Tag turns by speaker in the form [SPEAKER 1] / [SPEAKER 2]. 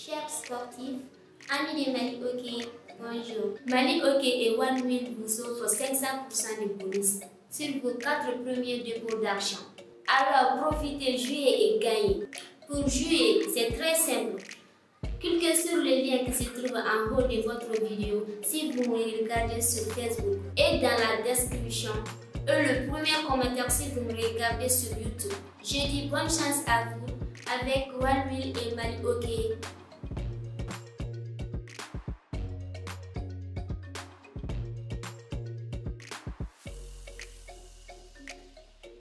[SPEAKER 1] Chers sportifs, amis de Mali Hockey, bonjour. Mali Hockey et One Wheel vous offrent 500% de bonus sur vos 4 premiers dépôts d'argent. Alors profitez, jouez et gagnez. Pour jouer, c'est très simple. Cliquez sur le lien qui se trouve en haut de votre vidéo si vous me regardez sur Facebook et dans la description. Et le premier commentaire si vous me regardez sur YouTube. Je dis bonne chance à vous avec One Wheel et Mali Hockey.